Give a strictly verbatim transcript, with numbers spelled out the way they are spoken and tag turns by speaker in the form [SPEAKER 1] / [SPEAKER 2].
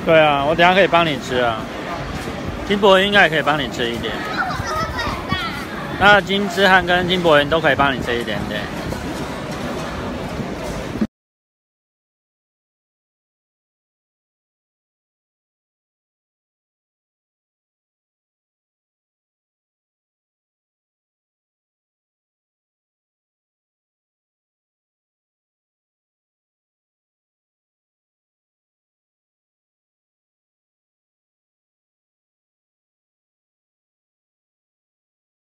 [SPEAKER 1] 对啊，我等下可以帮你吃啊。金箔鱼应该也可以帮你吃一点。那金之汉跟金箔鱼都可以帮你吃一点点。